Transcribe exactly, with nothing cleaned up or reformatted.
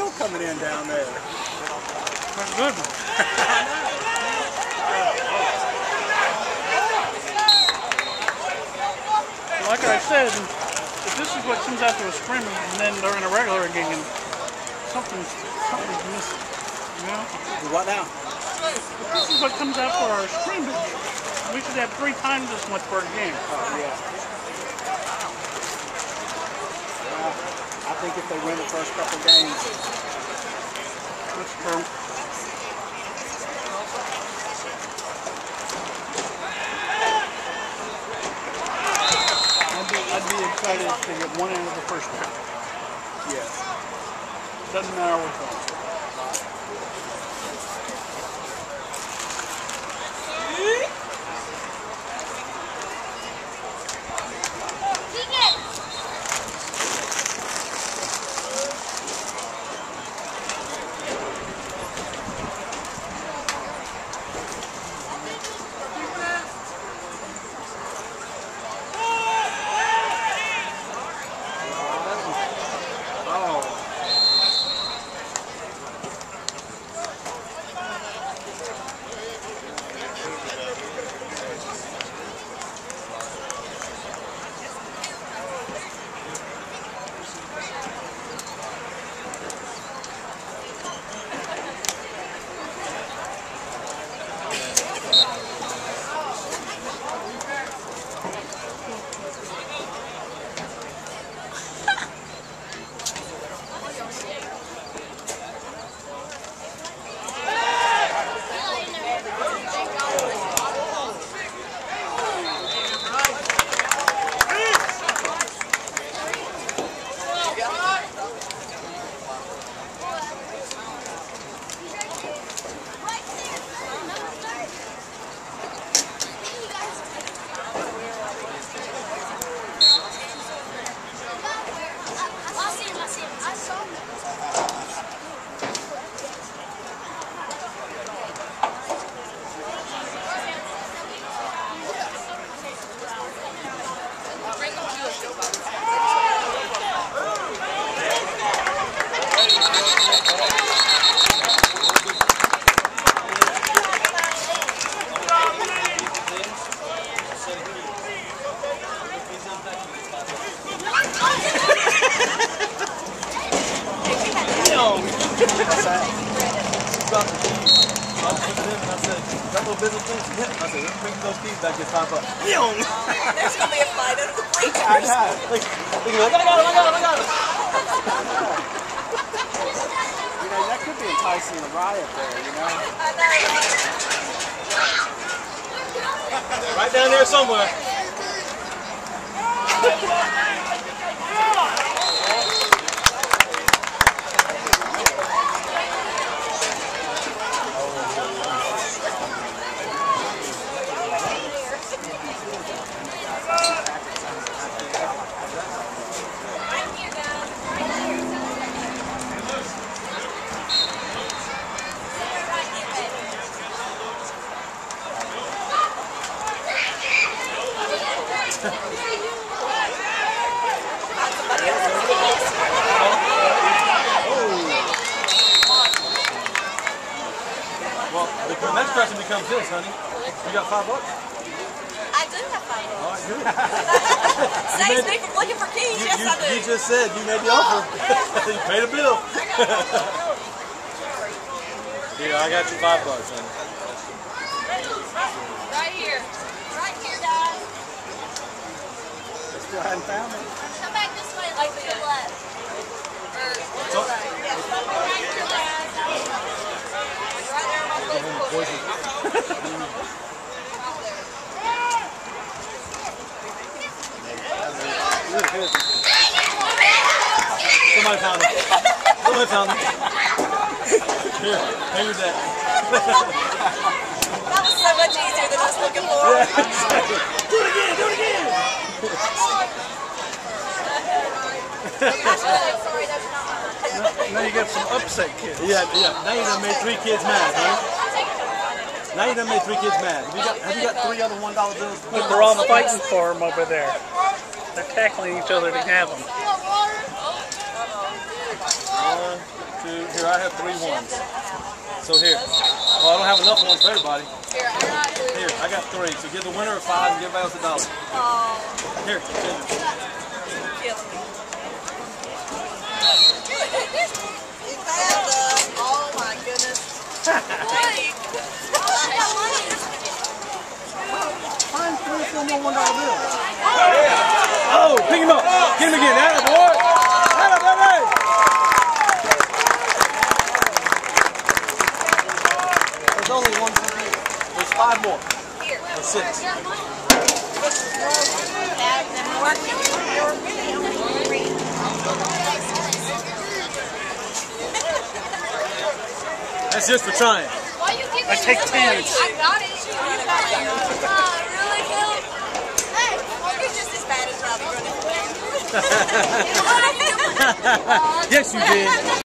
hill coming in down there. That's good. Like I said, if this is what comes after a scrimmage and then they're in a regular game, something's, something's missing. You know? What now? If this is what comes after our scrimmage, we should have three times as much for a game. Oh, yeah. Well, I think if they win the first couple games. That's true. I'd be, I'd be excited to get one end of the first pick. Yes. Doesn't matter what comes. There's gonna be a fight under the bleachers. I know. Like, like, I got him, I got him, I got him. You know, that could be enticing a riot there, you know? I know, right? Right down there somewhere. Well, the next question becomes this, honey. You got five bucks? I do have five bucks. All right, good. Saves me from looking for keys. You, Yes, you, I do. you just said you made the offer. You paid a bill. Here, I got you five bucks, honey. Right here. Right here, guys. Still hadn't found it. Come back this way, like to the left. Or, So, right here, guys. Right there, my Facebook. somebody found him. Somebody found him. Here, pay your debt. That was so much easier than I was looking for. Yeah, exactly. Do it again, do it again. Sorry, that's not mine. Now you got some upset kids. Yeah, yeah. Now you done made three kids mad, huh? Now you done made three kids mad. Have you got, have you got three other one dollar bills? Look, they're all fighting for them over there. They're tackling each other to have them. One, two. Here, I have three ones. So here. Oh, I don't have enough ones for everybody. Here, I got three. Here, I got three. So give the winner a five and give everybody else a dollar. Oh, Here, scissors. killing me. He found us. Oh my goodness. Like, Find three for more one dollar bill. Oh, pick him up. Get him again. Atta boy. Atta baby. There's only one. There's five more. here. Or six. Have them working. You're really only three. That's just for trying. Why you keep I take ten. I got it. You got it. Uh, really, Phil? Hey, well, you're just as bad as Robbie running away. Yes, you did.